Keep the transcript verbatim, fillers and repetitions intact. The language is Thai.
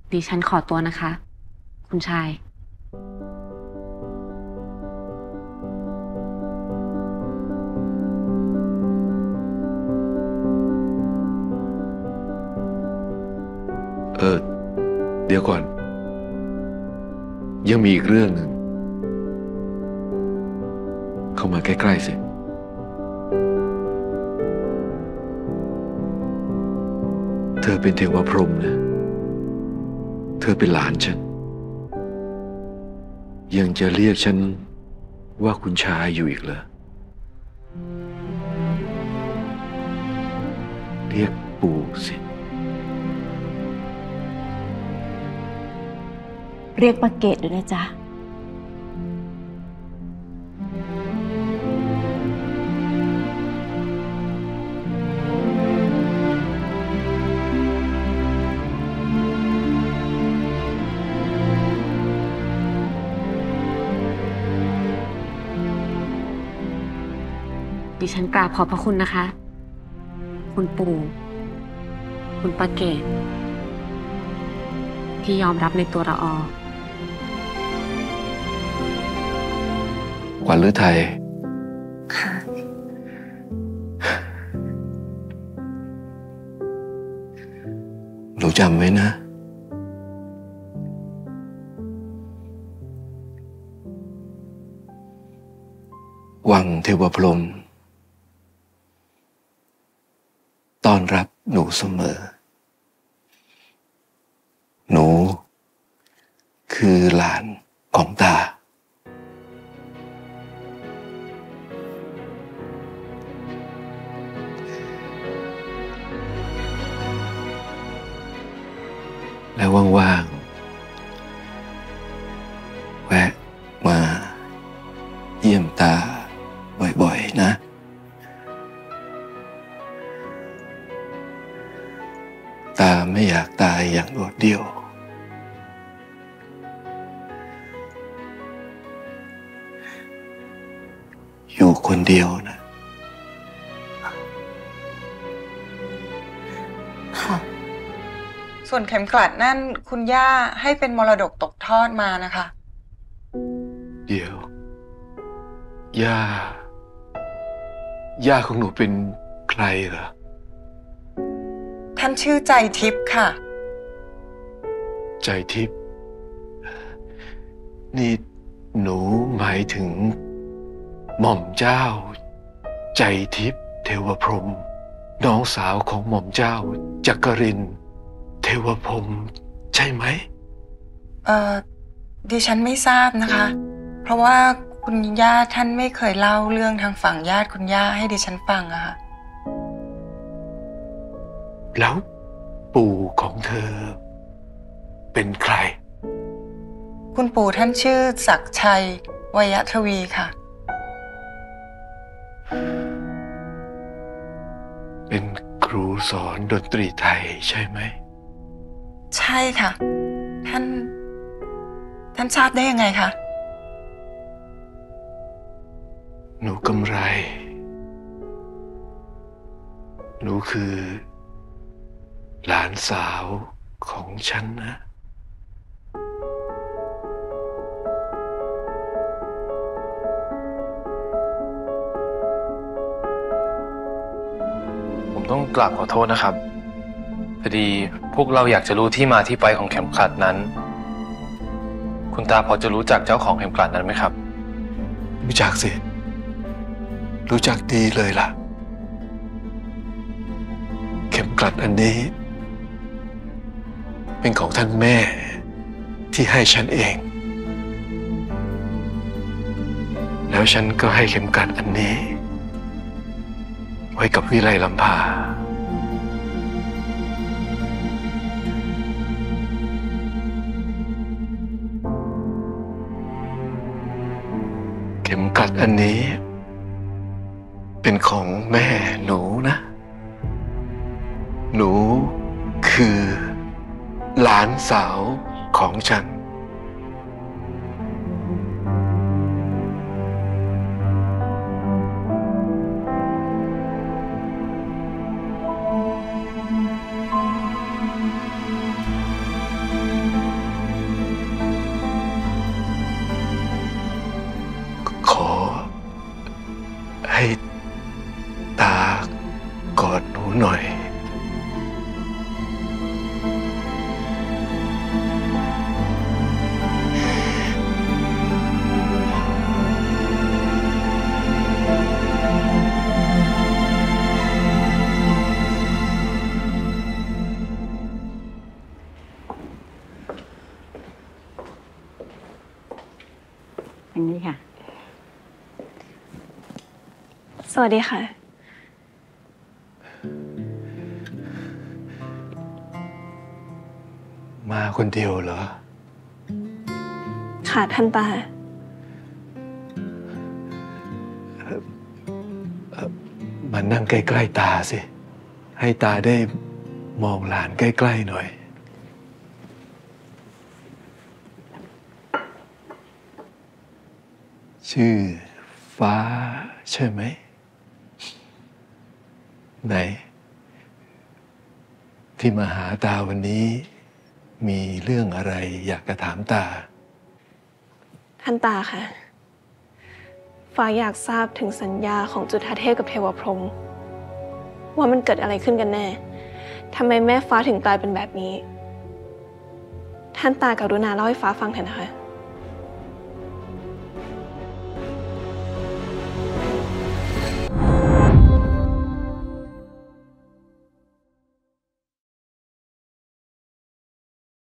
ดิฉันขอตัวนะคะ คุณชายเออเดี๋ยวก่อน ยังมีอีกเรื่องหนึ่งเข้ามาใกล้ๆสิเธอเป็นเทวพรหมนะเธอเป็นหลานฉันยังจะเรียกฉันว่าคุณชายอยู่อีกเหรอเรียกปู่สิเรียกป้าเกดด้วยนะจ๊ะดิฉันกราบขอบพระคุณนะคะ คุณปู่ คุณป้าเกศที่ยอมรับในตัวละออขวัญฤทัยค่ะหนูจำไว้นะ วังเทวพรหมต้อนรับหนูเสมอ หนูคือหลานของตา แล้วว่างๆแวะมาเยี่ยมตาบ่อยๆนะ ตาไม่อยากตายอย่างโดดเดี่ยว อยู่คนเดียวนะค่ะส่วนเข็มกลัดนั่นคุณย่าให้เป็นมรดกตกทอดมานะคะเดี๋ยว ย่า ย่าของหนูเป็นใครเหรอท่านชื่อใจทิพย์ค่ะใจทิพย์นี่หนูหมายถึงหม่อมเจ้า ใจทิพย์เทวพรหมน้องสาวของหม่อมเจ้าจักรินทร์เทวพรหมใช่ไหมเอ่อ ดิฉันไม่ทราบนะคะ เพราะว่าคุณย่าท่านไม่เคยเล่าเรื่องทางฝั่งญาติคุณย่าให้ดิฉันฟังอะค่ะแล้วปู่ของเธอ เป็นใครคุณปู่ท่านชื่อศักดิ์ชัยวยทวีค่ะเป็นครูสอนดนตรีไทยใช่ไหมใช่ค่ะ ท่าน ท่านทราบได้ยังไงคะหนูกำไร หนูคือ หลานสาวของฉันนะผมต้องกราบขอโทษนะครับพอดีพวกเราอยากจะรู้ที่มาที่ไปของเข็มขัดนั้น คุณตาพอจะรู้จักเจ้าของเข็มขัดนั้นไหมครับรู้จักสิ รู้จักดีเลยล่ะ เข็มกลัดอันนี้ เป็นของท่านแม่ที่ให้ฉันเอง แล้วฉันก็ให้เข็มกลัดอันนี้ ไว้กับวิไลลำพา เข็มกลัดอันนี้ เป็นของแม่หนูนะ หนูคือ หลานสาวของฉันคางนี้ค่ะสวัสดีค่ะมาคนเดียวเหรอค่ะท่านตามานั่งใกล้ๆตาสิ ให้ตาได้มองหลานใกล้ๆหน่อย ชื่อฟ้าใช่ไหม ไหน ที่มาหาตาวันนี้ มีเรื่องอะไรอยากจะถามตาท่านตาค่ะ ฟ้าอยากทราบถึงสัญญาของจุฑาเทพกับเทวพรหมว่ามันเกิดอะไรขึ้นกันแน่ทำไมแม่ฟ้าถึงตายเป็นแบบนี้ ท่านตากรุณาเล่าให้ฟ้าฟังเถอะนะคะ